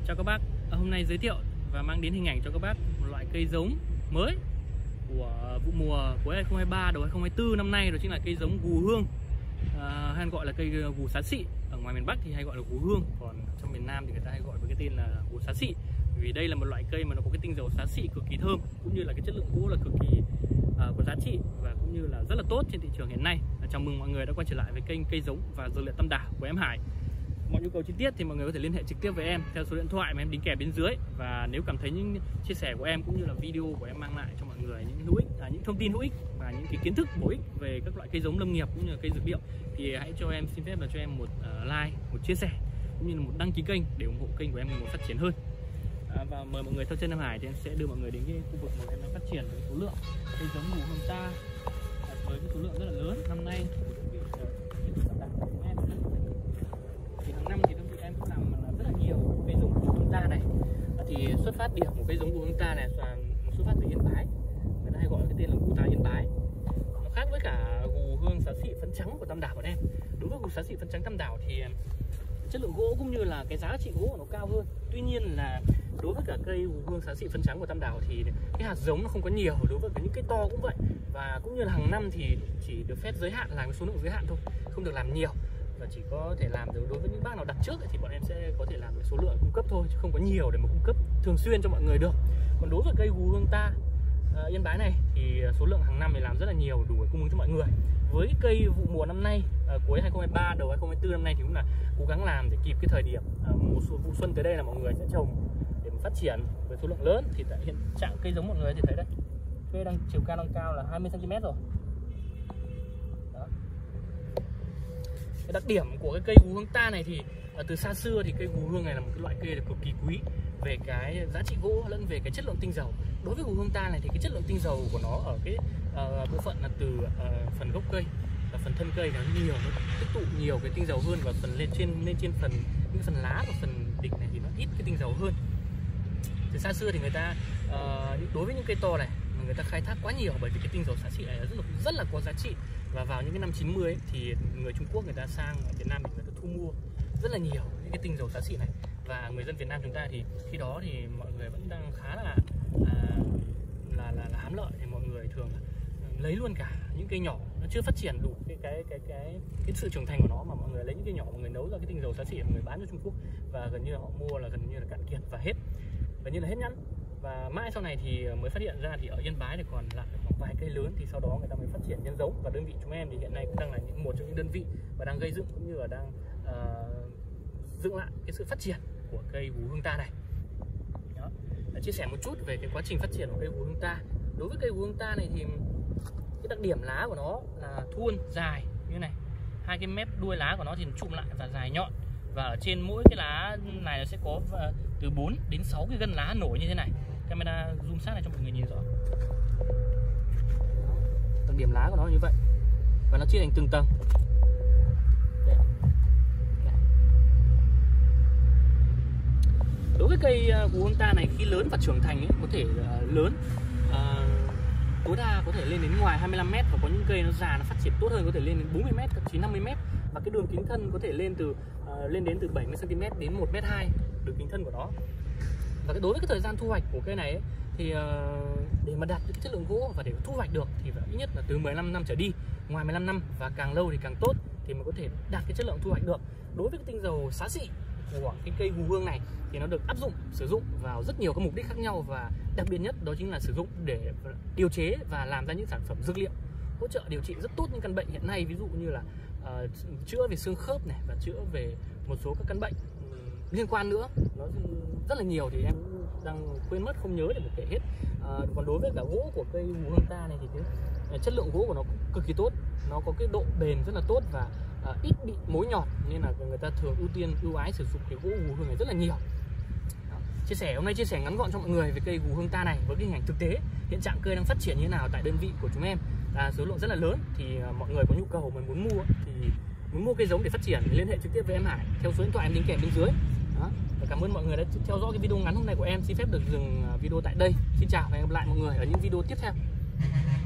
Chào các bác, hôm nay giới thiệu và mang đến hình ảnh cho các bác một loại cây giống mới của vụ mùa cuối 2023 đầu 2024 năm nay, đó chính là cây giống gù hương, hay gọi là cây gù xá xị. Ở ngoài miền Bắc thì hay gọi là gù hương, còn trong miền Nam thì người ta hay gọi với cái tên là gù xá xị. Vì đây là một loại cây mà nó có cái tinh dầu xá xị cực kỳ thơm, cũng như là cái chất lượng gỗ là cực kỳ có giá trị và cũng như là rất là tốt trên thị trường hiện nay. Chào mừng mọi người đã quay trở lại với kênh cây giống và dược liệu Tam Đảo của em Hải. Mọi nhu cầu chi tiết thì mọi người có thể liên hệ trực tiếp với em theo số điện thoại mà em đính kèm bên dưới. Và nếu cảm thấy những chia sẻ của em cũng như là video của em mang lại cho mọi người những hữu ích, những thông tin hữu ích và những cái kiến thức bổ ích về các loại cây giống lâm nghiệp cũng như là cây dược liệu, thì hãy cho em xin phép là cho em một like, một chia sẻ cũng như là một đăng ký kênh để ủng hộ kênh của em ngày một phát triển hơn. Và mời mọi người theo chân em Hải thì em sẽ đưa mọi người đến cái khu vực mà em đang phát triển với số lượng cây giống gù hương ta với cái số lượng rất là lớn năm nay. Thì hàng năm thì đơn vị em cũng làm rất là nhiều cây giống gù hương ta này. Thì xuất phát điểm của cây giống gù hương ta này là xuất phát từ Yên Bái, người ta hay gọi cái tên là gù ta Yên Bái. Nó khác với cả gù hương xá xị phấn trắng của Tam Đảo bọn em. Đối với gù xá xị phấn trắng Tam Đảo thì chất lượng gỗ cũng như là cái giá trị gỗ của nó cao hơn. Tuy nhiên là đối với cả cây gù hương xá xị phấn trắng của Tam Đảo thì cái hạt giống nó không có nhiều. Đối với những cây to cũng vậy, và cũng như là hàng năm thì chỉ được phép giới hạn, làm cái số lượng giới hạn thôi, không được làm nhiều, và chỉ có thể làm được đối với những bác nào đặt trước thì bọn em sẽ có thể làm cái số lượng cung cấp thôi, chứ không có nhiều để mà cung cấp thường xuyên cho mọi người được. Còn đối với cây gù hương ta Yên Bái này thì số lượng hàng năm thì làm rất là nhiều, đủ để cung ứng cho mọi người. Với cái cây vụ mùa năm nay, cuối 2023 đầu 2024 năm nay thì cũng là cố gắng làm để kịp cái thời điểm một số vụ xuân tới đây là mọi người sẽ trồng để mà phát triển với số lượng lớn. Thì tại hiện trạng cây giống mọi người thì thấy đấy, cây đang chiều cao đang cao là 20 cm rồi. Đó. Cái đặc điểm của cái cây gù hương ta này thì từ xa xưa thì cây gù hương này là một cái loại cây cực kỳ quý về cái giá trị gỗ lẫn về cái chất lượng tinh dầu. Đối với gù hương ta này thì cái chất lượng tinh dầu của nó ở cái bộ phận là từ phần gốc cây và phần thân cây nó nhiều, nó tích tụ nhiều cái tinh dầu hơn, và phần lên trên phần những phần lá và phần đỉnh này thì nó ít cái tinh dầu hơn. Từ xa xưa thì người ta đối với những cây to này mà người ta khai thác quá nhiều, bởi vì cái tinh dầu xá xị này rất là có giá trị. Và vào những cái năm 90 ấy, thì người Trung Quốc người ta sang ở Việt Nam thì người ta thu mua rất là nhiều những cái tinh dầu xá xị này, và người dân Việt Nam chúng ta thì khi đó thì mọi người vẫn đang khá là hám lợi, thì mọi người thường lấy luôn cả những cây nhỏ nó chưa phát triển đủ cái sự trưởng thành của nó, mà mọi người lấy những cây nhỏ, mọi người nấu ra cái tinh dầu xá xị để mọi người bán cho Trung Quốc, và gần như là họ mua là gần như là cạn kiệt và hết, gần như là hết nhãn. Và mãi sau này thì mới phát hiện ra thì ở Yên Bái thì còn lại khoảng vài cây lớn, thì sau đó người ta mới phát triển nhân giống. Và đơn vị chúng em thì hiện nay cũng đang là một trong những đơn vị và đang gây dựng cũng như là đang dựng lại cái sự phát triển của cây gù hương ta này. Đó. Chia sẻ một chút về cái quá trình phát triển của cây gù hương ta. Đối với cây gù hương ta này thì cái đặc điểm lá của nó là thuôn dài như thế này, hai cái mép đuôi lá của nó thì chụm lại và dài nhọn, và ở trên mỗi cái lá này nó sẽ có từ 4 đến 6 cái gân lá nổi như thế này. Camera zoom sát này cho mọi người nhìn rõ. Đặc điểm lá của nó như vậy, và nó chia thành từng tầng. Đây. Đây. Đối với cây gù hương ta này, khi lớn và trưởng thành ấy, có thể lớn tối đa có thể lên đến ngoài 25 m, và có những cây nó già nó phát triển tốt hơn có thể lên đến 40 m, thậm chí 50 m, và cái đường kính thân có thể lên đến từ 70 cm đến 1,2 m đường kính thân của nó. Và đối với cái thời gian thu hoạch của cây này ấy, thì để mà đạt được chất lượng gỗ và để thu hoạch được thì phải ít nhất là từ 15 năm trở đi, ngoài 15 năm và càng lâu thì càng tốt, thì mới có thể đạt cái chất lượng thu hoạch được. Đối với cái tinh dầu xá xị của cái cây gù hương này thì nó được sử dụng vào rất nhiều các mục đích khác nhau, và đặc biệt nhất đó chính là sử dụng để điều chế và làm ra những sản phẩm dược liệu hỗ trợ điều trị rất tốt những căn bệnh hiện nay, ví dụ như là chữa về xương khớp này, và chữa về một số các căn bệnh liên quan nữa, nó rất là nhiều thì em đang quên mất không nhớ để mà kể hết. Còn đối với cả gỗ của cây gù hương ta này thì cái chất lượng gỗ của nó cực kỳ tốt, nó có cái độ bền rất là tốt và ít bị mối nhọt, nên là người ta thường ưu ái sử dụng cái gỗ gù hương này rất là nhiều. Hôm nay chia sẻ ngắn gọn cho mọi người về cây gù hương ta này với cái hình ảnh thực tế hiện trạng cây đang phát triển như thế nào tại đơn vị của chúng em, số lượng rất là lớn. Thì mọi người có nhu cầu mà muốn mua cây giống để phát triển thì liên hệ trực tiếp với em Hải theo số điện thoại em đính kèm bên dưới. Đó. Và cảm ơn mọi người đã theo dõi cái video ngắn hôm nay của em. Xin phép được dừng video tại đây. Xin chào và hẹn gặp lại mọi người ở những video tiếp theo.